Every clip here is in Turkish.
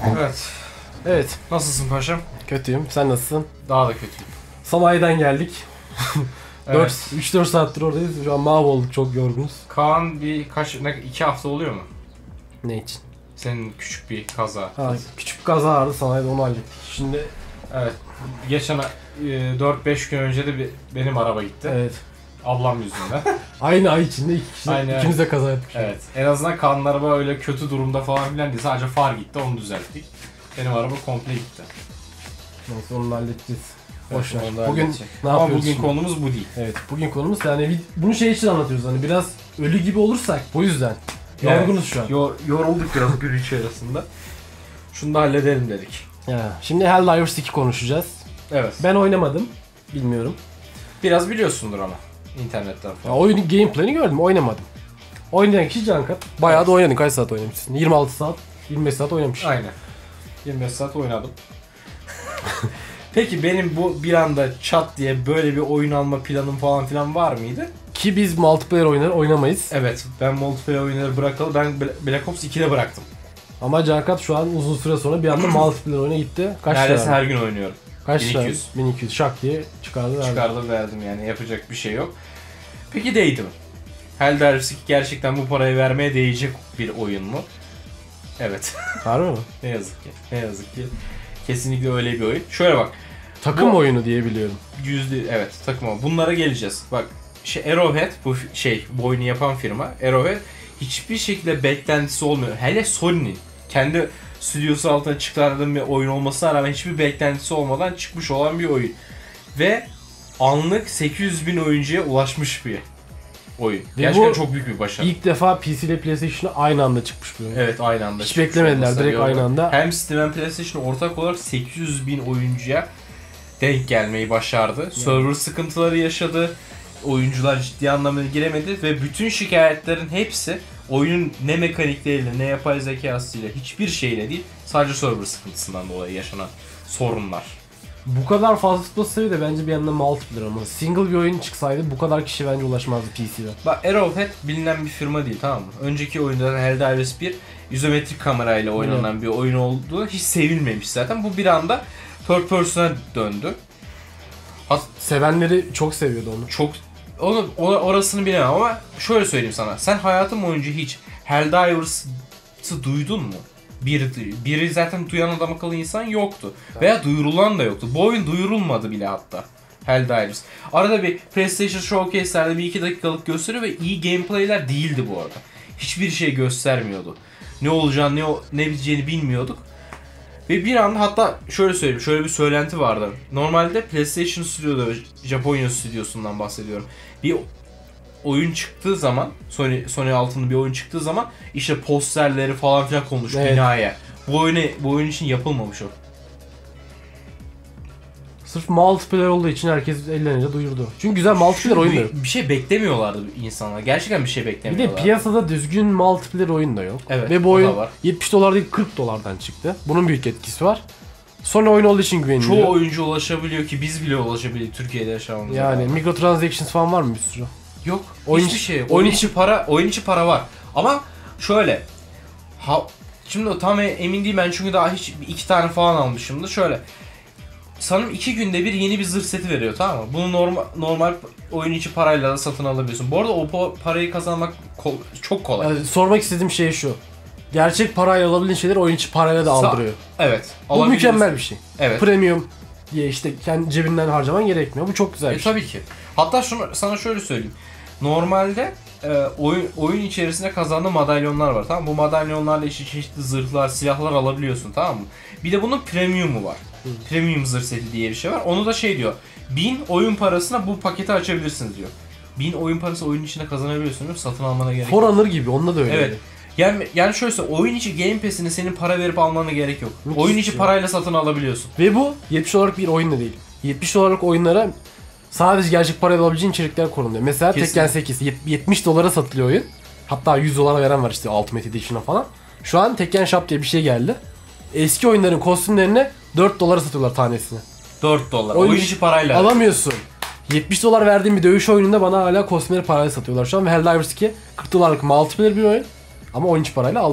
Evet. Evet. Nasılsın paşam? Kötüyüm. Sen nasılsın? Daha da kötüyüm. Sanayiden geldik. Evet. 3-4 saattir oradayız. Şu an mahvolduk. Çok yorgunuz. Kaan 2 hafta oluyor mu? Ne için? Senin küçük bir kaza. Küçük bir kaza vardı sanayide, onu hallettik. Şimdi Evet. Geçen 4-5 gün önce de benim araba gitti. evet. Ablam yüzünden. Aynı ay içinde iki kişi. Aynen. İkimiz de kaza ettik. Evet. En azından Kaan'ın araba öyle kötü durumda falan filan değil. Sadece far gitti, onu düzelttik. Benim araba komple gitti. Neyse, onu da halledeceğiz. Evet, Boş ver. onu da Bugün halledecek. ne Ama yapıyoruz bugün şimdi? konumuz bu değil. Evet, bugün konumuz yani bunu şey için anlatıyoruz, hani biraz ölü gibi olursak bu yüzden. Yorgunuz şu an. Yorulduk biraz gün içerisinde. Şunu da halledelim dedik. Ya, şimdi Helldivers 2 konuşacağız. Evet. Ben oynamadım. Bilmiyorum. Biraz biliyorsundur ama internetten Ya, falan. oyunun gameplay'ini gördüm, oynamadım. Oynayan kişi Cankat. Bayağı da oynadın. Kaç saat oynamışsın? 26 saat, 25 saat oynamış. Aynen. 25 saat oynadım. Peki benim bu bir anda çat diye böyle bir oyun alma planım falan filan var mıydı? Ki biz multiplayer oyunları oynamayız. Evet, ben multiplayer oyunları bırakalı, ben Black Ops 2'de bıraktım. Ama Cankat şu an uzun süre sonra bir anda multiplayer oyuna gitti. Kaç Neredeyse lira? her gün oynuyorum. Kaç 1200. lira? 1200. Şak diye çıkardı. Çıkardım verdim, yani yapacak bir şey yok. Peki değdi mi? Helldivers 2 gerçekten bu parayı vermeye değecek bir oyun mu? Evet. Harbi mi? Ne yazık ki. Ne yazık ki. Kesinlikle öyle bir oyun. Şöyle bak. Takım oyunu diye biliyorum. Evet, takım oyunu. Bunlara geleceğiz. Bak, Arrowhead, bu oyunu yapan firma Arrowhead, hiçbir şekilde beklentisi olmuyor. Hele Sony'nin kendi stüdyosu altına çıkardığı bir oyun olmasına rağmen hiçbir beklentisi olmadan çıkmış olan bir oyun. Ve anlık 800.000 oyuncuya ulaşmış bir oyun. Gerçekten çok büyük bir başarı. İlk defa PC ile PlayStation'a aynı anda çıkmış bir oyun. Evet, aynı anda. Hiç beklemediler, direkt aynı anda. Hem Steam hem PlayStation ortak olarak 800.000 oyuncuya denk gelmeyi başardı. Server sıkıntıları yaşadı. Oyuncular ciddi anlamda giremedi ve bütün şikayetlerin hepsi oyunun ne mekanikleriyle ne yapay zekasıyla hiçbir şeyle değil, sadece server sıkıntısından dolayı yaşanan sorunlar. Bu kadar fazla tutmasaydı da bence bir yandan multiplayer ama single bir oyun çıksaydı bu kadar kişi bence ulaşmazdı PC'de. Bak, Arrowhead bilinen bir firma değil, tamam mı? Önceki oyunların Helldivers 1 izometrik kamerayla oynanan bir oyun olduğu hiç sevilmemiş zaten. Bu bir anda third person'a döndü. Sevenleri çok seviyordu onu. Çok orasını bilemem ama şöyle söyleyeyim sana. Sen hayatın boyunca hiç Helldivers'ı duydun mu? Biri zaten duyan adam akıllı insan yoktu. Veya duyurulan da yoktu. Bu oyun duyurulmadı bile hatta. Helldivers. Arada bir PlayStation Showcase'lerde 1-2 dakikalık gösteriyor ve iyi gameplay'ler değildi bu arada. Hiçbir şey göstermiyordu. Ne olacağını, ne biteceğini bilmiyorduk. Ve bir anda, hatta şöyle söyleyeyim, şöyle bir söylenti vardı. Normalde PlayStation Studio'da, Japonya stüdyosundan bahsediyorum. Bir oyun çıktığı zaman, Sony altında bir oyun çıktığı zaman işte posterleri falan filan konmuş, evet, binaya. Bu oyun için yapılmamış o. Sırf multiplayer olduğu için herkes ellerince duyurdu. Çünkü güzel multiplayer oyun da yok. Bir şey beklemiyorlardı insanlar. Gerçekten bir şey Bir beklemiyorlardı. de piyasada düzgün multiplayer oyun da yok. Evet, ve bu o oyun da var. $70 değil $40'dan çıktı. Bunun büyük etkisi var. Sony oyun olduğu için güveniliyor. Çoğu oyuncu ulaşabiliyor ki biz bile ulaşabiliyor Türkiye'de yaşamamıza. Yani microtransactions falan var mı bir sürü? Yok. Oyun Hiçbir şey yok. oyun Oyun içi para var. Ama şöyle. Şimdi tam emin değilim ben, çünkü daha hiç 2 tane falan almışımdır. Şöyle. Sanırım 2 günde bir yeni bir zırh seti veriyor, tamam mı? Bunu normal oyun içi parayla da satın alabiliyorsun. Bu arada o parayı kazanmak çok kolay. Yani sormak istediğim şey şu. Gerçek parayla alabildiğin şeyleri oyun içi parayla da aldırıyor. Evet. Bu mükemmel bir şey. Evet. Premium diye işte kendi cebinden harcaman gerekmiyor. Bu çok güzel bir şey. Tabii ki. Hatta sana şöyle söyleyeyim. Normalde oyun içerisinde kazandığın madalyonlar var, tamam mı? Bu madalyonlarla işte çeşitli zırhlar, silahlar alabiliyorsun, tamam mı? Bir de bunun premium'u var. Premium zırh seti diye bir şey var. Onu da diyor. 1000 oyun parasına bu paketi açabilirsiniz diyor. 1000 oyun parası oyun içinde kazanabiliyorsun diyor. Satın almana gerek yok. For Honor gibi, onda da öyle. Evet. Yani şöyle söyleyeyim, oyun içi Game Pass'ini senin para verip almana gerek yok. Müthiş Oyun içi şey. parayla satın alabiliyorsun. Ve bu $70 bir oyun da değil. $70 oyunlara sadece gerçek parayla alabileceğin içerikler konuluyor. Mesela Tekken 8 $70 satılıyor oyun. Hatta $100 veren var işte Ultimate Edition'a falan. Şu an Tekken Shop diye bir şey geldi. Eski oyunların kostümlerini $4 satıyorlar tanesini. $4. Oyun içi parayla. Alamıyorsun. $70 verdiğim bir dövüş oyununda bana hala kostümleri parayla satıyorlar şu an. Ve Helldivers 2 $40'lık multiplayer bir oyun. Ama oyun içi parayla aldırıyor.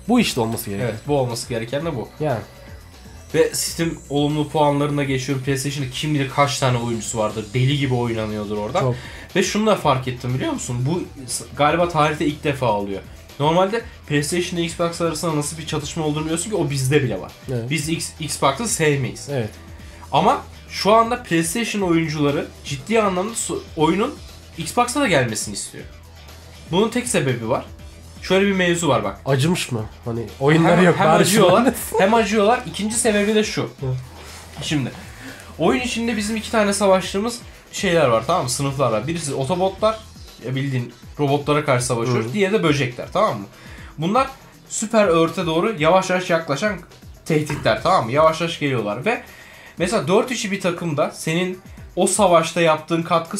Bu işte olması gerekiyor. Evet, bu olması gereken de bu. Yani. Ve Steam olumlu puanlarına geçiyorum. PlayStation'da kim bilir kaç tane oyuncusu vardır. Deli gibi oynanıyordur orada. Çok. Ve şunu da fark ettim biliyor musun? Bu galiba tarihte ilk defa oluyor. Normalde PlayStation ile Xbox arasında nasıl bir çatışma olduğunu biliyorsun ki o bizde bile var. Evet. Biz Xbox'ı sevmeyiz. Evet. Ama şu anda PlayStation oyuncuları ciddi anlamda oyunun Xbox'a da gelmesini istiyor. Bunun tek sebebi var. Şöyle bir mevzu var bak. Acımış mı? Hani oyunları yok. Hem acıyorlar hem acıyorlar. İkinci sebebi de şu. Şimdi oyun içinde bizim iki tane savaştığımız şeyler var, tamam mı? Sınıflar var. Birisi otobotlar, bildiğin robotlara karşı savaşıyoruz. Diğeri de böcekler, tamam mı? Bunlar süper örte doğru yavaş yavaş yaklaşan tehditler, tamam mı? Yavaş yavaş geliyorlar ve mesela 4-3'ü bir takımda senin o savaşta yaptığın katkı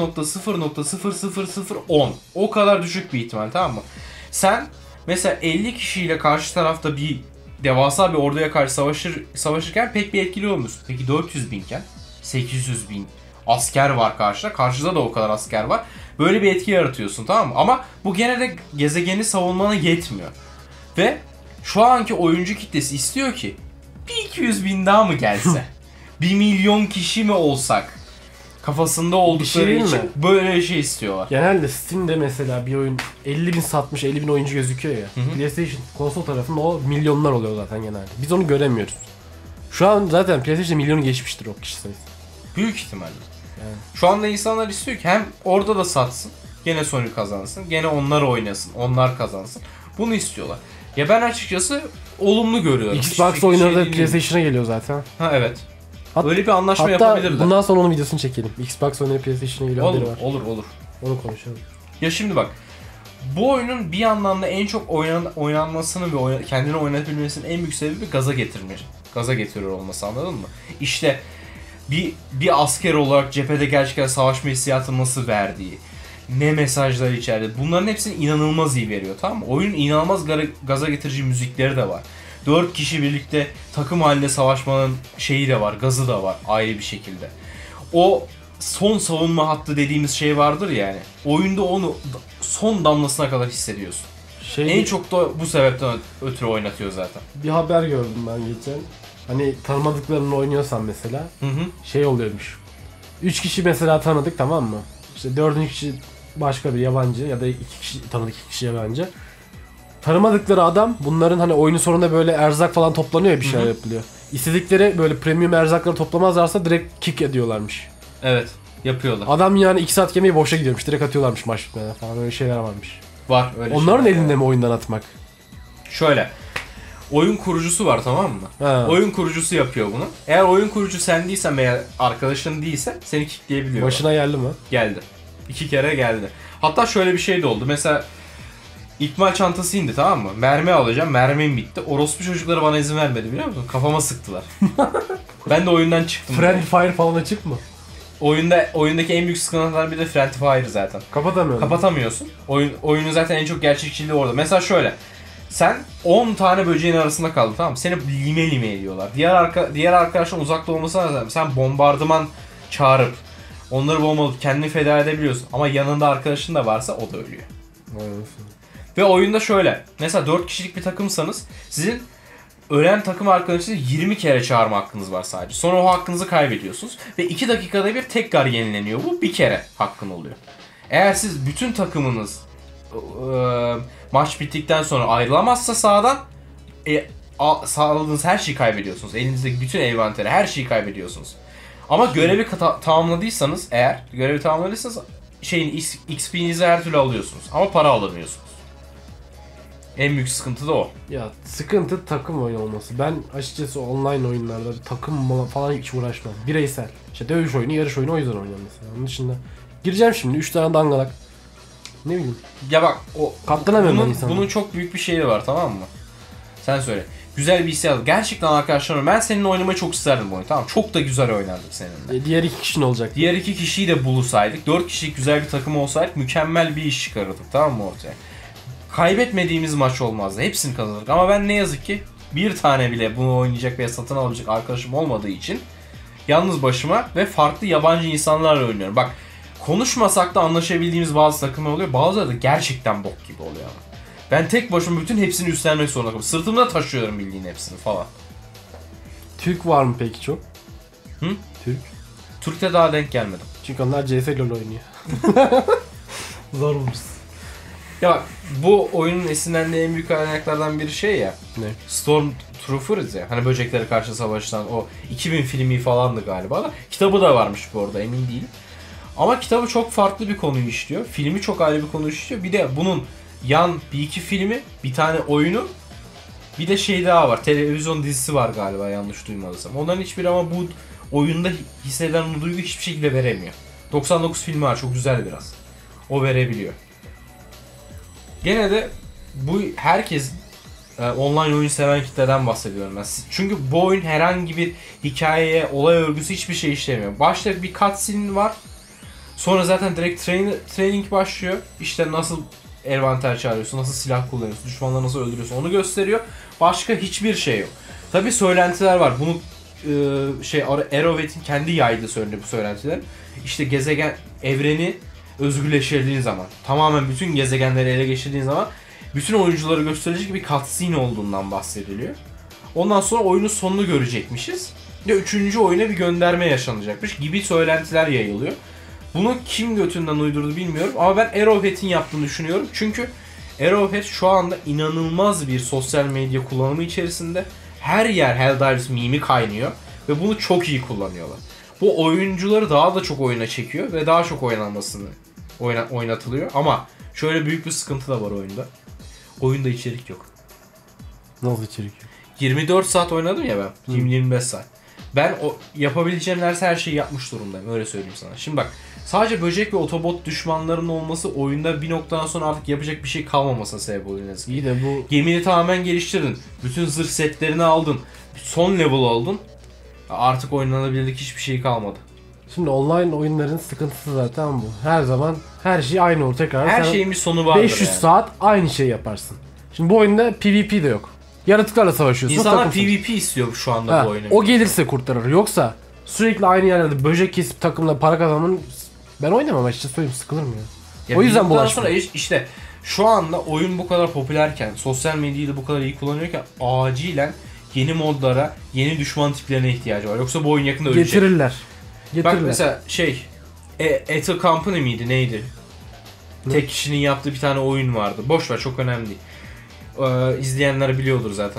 0.0.00010. O kadar düşük bir ihtimal, tamam mı? Sen mesela 50 kişiyle karşı tarafta bir devasa bir orduya karşı savaşırken pek bir etkili olmuyorsun. Peki 400 binken 800 bin asker var karşıda. Karşıda da o kadar asker var. Böyle bir etki yaratıyorsun, tamam mı? Ama bu gene de gezegeni savunmana yetmiyor. Ve şu anki oyuncu kitlesi istiyor ki bir 200 bin daha mı gelse? 1 milyon kişi mi olsak? Kafasında oldukları için böyle bir şey istiyorlar. Genelde Steam'de mesela bir oyun 50 bin satmış, 50 bin oyuncu gözüküyor ya. Hı-hı. PlayStation konsol tarafında o milyonlar oluyor zaten genelde. Biz onu göremiyoruz. Şu an zaten PlayStation milyonu geçmiştir o kişi sayısı. Büyük ihtimalle. Yani. Şu anda insanlar istiyor ki hem orada da satsın, gene Sony kazansın, gene onlar oynasın, onlar kazansın. Bunu istiyorlar. Ya ben açıkçası olumlu görüyorum. Xbox oyunları da PlayStation'a geliyor zaten. Ha evet. Öyle bir anlaşma yapabilirler. Hatta bundan sonra onun videosunu çekelim. Xbox oyunları PlayStation'a geliyor haberi var. Olur. Onu konuşalım. Ya şimdi bak. Bu oyunun bir anlamda en çok oynanmasını ve kendini oynatabilmesinin en büyük sebebi gaza getiriyor olması, anladın mı? İşte bir asker olarak cephede gerçekten savaşma hissiyatı nasıl verdiği, ne mesajlar içerdi. Bunların hepsini inanılmaz iyi veriyor, tamam mı? Oyunun inanılmaz gaza getirici müzikleri de var. 4 kişi birlikte takım halinde savaşmanın şeyi de var, gazı da var ayrı bir şekilde. O son savunma hattı dediğimiz şey vardır yani. Oyunda onu son damlasına kadar hissediyorsun. En çok da bu sebepten ötürü oynatıyor zaten. Bir haber gördüm ben geçen. Hani tanımadıklarını oynuyorsan mesela şey oluyormuş. 3 kişi mesela tanıdık, tamam mı? İşte 4. kişi başka bir yabancı ya da 2 kişi tanıdık, 2 kişi yabancı. Tanımadıkları adam, bunların hani oyunun sonunda böyle erzak falan toplanıyor ya, bir şeyler yapılıyor. İstedikleri böyle premium erzakları toplamazlarsa direkt kick ediyorlarmış. Evet, yapıyorlar. Adam yani 2 saat yemeği boşa gidiyormuş. Direkt atıyorlarmış maç bitmeden falan, öyle şeyler varmış. Var öyle. Onların elinde mi oyundan atmak? Şöyle. Oyun kurucusu var, tamam mı? Ha. Oyun kurucusu yapıyor bunu. Eğer oyun kurucu sen değilsen veya arkadaşın değilse seni kickleyebiliyor. Başına geldi mi? Geldi. 2 kere geldi. Hatta şöyle bir şey de oldu. Mesela İkmal çantası indi, tamam mı? Mermi alacağım. Mermim bitti. Orospu çocukları bana izin vermedi, biliyor musun? Kafama sıktılar. Ben de oyundan çıktım. Friendly Fire falan açık mı? Oyundaki en büyük sıkıntılar bir de Friendly Fire zaten. Kapatamıyorsun. Oyunun zaten en çok gerçekçiliği orada. Mesela şöyle. Sen 10 tane böceğin arasında kaldın, tamam mı? Seni lime ediyorlar. Diğer arkadaşların uzakta olmasına rağmen sen bombardıman çağırıp onları bombalayıp kendini feda edebiliyorsun. Ama yanında arkadaşın da varsa o da ölüyor. Ve oyunda şöyle. Mesela 4 kişilik bir takımsanız sizin ölen takım arkadaşınızı 20 kere çağırma hakkınız var sadece. Sonra o hakkınızı kaybediyorsunuz. Ve 2 dakikada bir tekrar yenileniyor. Bu bir kere hakkın oluyor. Eğer siz bütün takımınız maç bittikten sonra ayrılamazsa sahadan sağladığınız her şeyi kaybediyorsunuz. Elinizdeki bütün envanteri, her şeyi kaybediyorsunuz. Ama görevi tamamladıysanız XP'nizi her türlü alıyorsunuz. Ama para alamıyorsunuz. En büyük sıkıntı da o. Ya sıkıntı takım oyunu olması. Ben açıkçası online oyunlarda takım falan hiç uğraşmam. Bireysel. İşte dövüş oyunu, yarış oyunu o yüzden oynuyorum mesela. Onun dışında gireceğim şimdi 3 tane dangalak. Ne bileyim. Ya bak bunun çok büyük bir şeyi var, tamam mı? Sen söyle. Güzel bir hissiyat. Gerçekten arkadaşlarım, ben seninle oynamayı çok isterdim bu oyunu, tamam. Çok da güzel oynardık seninle. Diğer 2 kişi ne olacak? Diğer 2 kişiyi de bulsaydık, 4 kişilik güzel bir takım olsaydık mükemmel bir iş çıkarırdık, tamam mı ortaya? Kaybetmediğimiz maç olmazdı. Hepsini kazanırdık. Ama ben ne yazık ki bir tane bile bunu oynayacak veya satın alabilecek arkadaşım olmadığı için yalnız başıma ve farklı yabancı insanlarla oynuyorum. Bak, konuşmasak da anlaşabildiğimiz bazı takımlar oluyor. Bazıları da gerçekten bok gibi oluyor ama. Ben tek başıma bütün hepsini üstlenmek zorunda kalıyorum. Sırtımda taşıyorum bildiğin hepsini falan. Türk var mı peki çok? Hı? Türk. Türk'te daha denk gelmedim. Çünkü onlar CS LoL oynuyor. Zor buluruz. Ya bak, bu oyunun esinlendiği en büyük kaynaklardan biri şey ya. Ne? Stormtroopers ya. Hani böceklere karşı savaştan o 2000 filmi falandı galiba da. Kitabı da varmış bu arada, emin değilim. Ama kitabı çok farklı bir konuyu işliyor. Filmi çok ayrı bir konu işliyor. Bir de bunun yan bir iki filmi, bir tane oyunu, bir de şey daha var. Televizyon dizisi var galiba, yanlış duymadıysam. Onların hiçbiri ama bu oyunda hissedilen o duygu hiçbir şekilde veremiyor. 99 filmi var, çok güzel biraz. O verebiliyor. Gene de bu herkes online oyun seven kitleden bahsediyorum ben. Çünkü bu oyun herhangi bir hikayeye, olay örgüsü hiçbir şey işlemiyor. Başta bir cutscene var. Sonra zaten direkt training başlıyor. İşte nasıl envanter çağırıyorsun, nasıl silah kullanıyorsun, düşmanları nasıl öldürüyorsun onu gösteriyor. Başka hiçbir şey yok. Tabi söylentiler var. Bunu Arrowhead'in kendi yaydığı söyleniyor bu söylentiler. İşte gezegen, evreni özgürleştirdiğin zaman, tamamen bütün gezegenleri ele geçirdiğin zaman bütün oyuncuları gösterecek bir cutscene olduğundan bahsediliyor. Ondan sonra oyunun sonunu görecekmişiz. Ve 3. oyuna bir gönderme yaşanacakmış gibi söylentiler yayılıyor. Bunu kim götünden uydurdu bilmiyorum ama ben Arrowhead'in yaptığını düşünüyorum. Çünkü Arrowhead şu anda inanılmaz bir sosyal medya kullanımı içerisinde. Her yer Helldivers mimi kaynıyor ve bunu çok iyi kullanıyorlar. Bu oyuncuları daha da çok oyuna çekiyor ve daha çok oynatılıyor. Ama şöyle büyük bir sıkıntı da var oyunda. Oyunda içerik yok. Nasıl içerik yok? 24 saat oynadım ya ben. 20-25 saat. Ben yapabileceğim neredeyse her şeyi yapmış durumdayım. Öyle söyleyeyim sana. Şimdi bak, sadece böcek ve otobot düşmanlarının olması oyunda bir noktadan sonra artık yapacak bir şey kalmamasına sebep oluyor. İyi de bu... Gemini tamamen geliştirdin. Bütün zırh setlerini aldın. Son level aldın. Artık oynanabilirlik hiçbir şey kalmadı. Şimdi online oyunların sıkıntısı zaten bu. Her zaman her şey aynı olur tekrar. Her şeyin bir sonu vardır 500 yani. saat aynı şey yaparsın. Şimdi bu oyunda PvP de yok. Yaratıklarla savaşıyorsun. İnsanlar PvP istiyor şu anda bu oyunu. O gelirse kurtarır. Yoksa sürekli aynı yerlerde böcek kesip takımla para kazanmanın, ben oynamam açıkçası, söyleyeyim, sıkılırım ya. Ya o yüzden bulaşmıyor. İşte şu anda oyun bu kadar popülerken, sosyal medyayı da bu kadar iyi kullanıyorken acilen yeni modlara, yeni düşman tiplerine ihtiyacı var. Yoksa bu oyun yakında ölecek. Getirirler. Bak mesela Ether Company miydi neydi? Tek kişinin yaptığı bir tane oyun vardı. Boş ver, çok önemli değil. İzleyenler biliyordur zaten.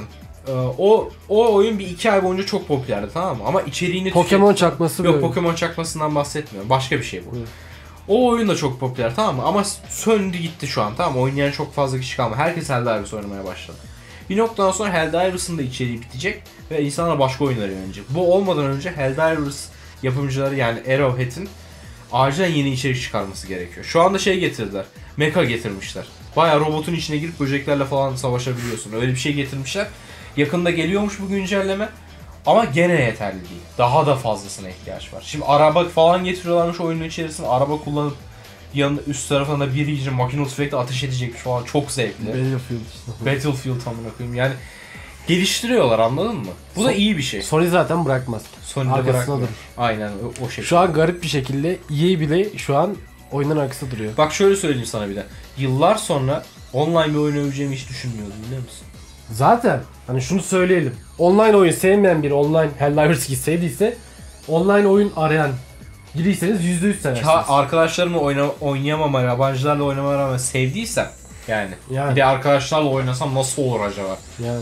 O oyun bir 2 ay boyunca çok popülerdi, tamam mı? Ama içeriğini... Pokemon çakması yok, Pokemon çakmasından bahsetmiyorum. Başka bir şey bu. O oyun da çok popüler, tamam mı? Ama söndü gitti şu an, tamam mı? Oynayan çok fazla kişi kalmadı. Herkes Helldivers oynamaya başladı. Bir noktadan sonra Helldivers'ın da içeriği bitecek ve insanlar başka oyunlara yönelecek. Bu olmadan önce Helldivers yapımcıları, yani Arrowhead'in acilen yeni içerik çıkarması gerekiyor. Şu anda getirdiler. Mecha getirmişler. Bayağı robotun içine girip böceklerle falan savaşabiliyorsun. Öyle bir şey getirmişler. Yakında geliyormuş bu güncelleme. Ama gene yeterli değil. Daha da fazlasına ihtiyaç var. Şimdi araba falan getiriyorlarmış oyunun içerisine. Araba kullanıp yanında üst tarafında biri için makinalı sürekli ateş edecekmiş falan. Çok zevkli. Battlefield tamına koyayım. Yani geliştiriyorlar, anladın mı? Bu da iyi bir şey. Sony zaten bırakmaz. Sony de bırakmıyor. Aynen o şekilde. Şu an garip bir şekilde EA bile şu an oyunun arkasında duruyor. Bak şöyle söyleyeyim sana bir de. Yıllar sonra online bir oyun öveceğimi hiç düşünmüyordum, biliyor musun? Zaten hani şunu söyleyelim. Online oyun sevmeyen biri online Helldivers 2 sevdiyse, online oyun arayan biriyseniz %100 seversiniz. Arkadaşlarımla oynayamama, yabancılarla oynamama rağmen sevdiysem yani. Bir de arkadaşlarla oynasam nasıl olur acaba? Yani.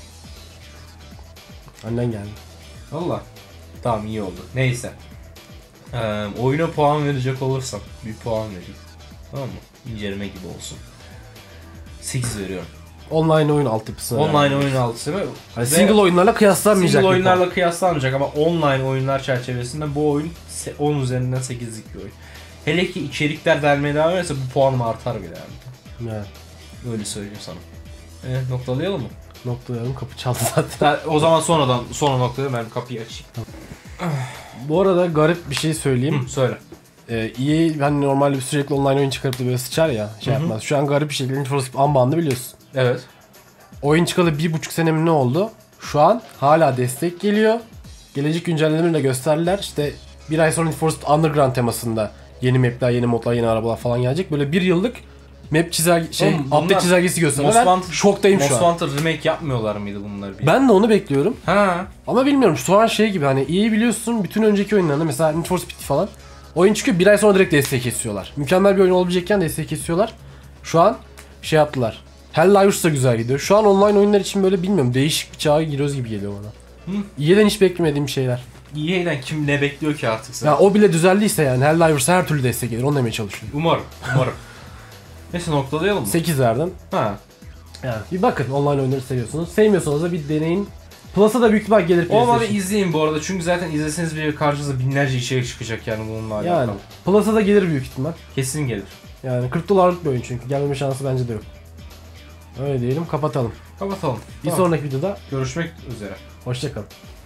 Annen geldi. Valla. Tamam, iyi oldu. Neyse. Oyuna puan verecek olursam bir puan vereyim. Tamam mı? İnceleme gibi olsun. 8 veriyorum. Online oyun altyapısına. Online oyun altyapısı. Hani single oyunlarla kıyaslanmayacak. Single oyunlarla kıyaslanmayacak ama online oyunlar çerçevesinde bu oyun 10 üzerinden 8'lik bir oyun. Hele ki içerikler vermeye devam ederse bu puanım artar bile yani. Yani. Öyle söyleyeyim sana. Noktalayalım mı? Noktalayalım, kapı çaldı zaten. O zaman sonra noktalayalım, ben kapıyı açayım. Bu arada garip bir şey söyleyeyim. Söyle. EA hani normalde sürekli online oyun çıkarıp da böyle sıçar ya, yapmaz. Şu an garip bir şekilde Need for Speed Unbound'ı biliyorsun. Evet. Oyun çıkalı 1,5 sene mi ne oldu? Şu an hala destek geliyor. Gelecek güncellemelerini de gösterdiler. İşte bir ay sonra Need for Speed Underground temasında yeni mapler, yeni modlar, yeni arabalar falan gelecek. Böyle bir yıllık map Oğlum bunlar update çizelgesi gösteriyor. Most Ben Wanted- şoktayım şu an. Most Wanted remake yapmıyorlar mıydı bunlar bir? Ben de onu bekliyorum. Ha. Ama bilmiyorum şu an şey gibi hani iyi biliyorsun bütün önceki oyunlarında mesela Need for Speed falan oyun çıkıyor bir ay sonra direkt desteği kesiyorlar. Mükemmel bir oyun olabilecekken desteği kesiyorlar. Şu an şey yaptılar. Helldivers da güzel gidiyor. Şu an online oyunlar için böyle bilmiyorum değişik bir çağa giriyoruz gibi geliyor bana. İyi'den hiç beklemediğim şeyler. EA'den kim ne bekliyor ki artık sen? Ya o bile düzeldiyse yani Helldivers'a her türlü destek gelir onu demeye çalışıyorum. Umarım. Neyse noktalayalım mı? 8 verdim. Ha. Yani bir bakın online oyunları seviyorsunuz. Sevmiyorsanız da bir deneyin. Plus'a da büyük ihtimal gelir Olmadı PlayStation. izleyin bu arada çünkü zaten izleseniz bile karşınıza binlerce içerik çıkacak yani bununla alakalı. Yani Plus'a da gelir büyük ihtimal. Kesin gelir. Yani 40 dolarlık bir oyun çünkü gelmeme şansı bence de yok. Öyle diyelim kapatalım. Kapatalım. Bir sonraki videoda Görüşmek üzere. hoşça kalın.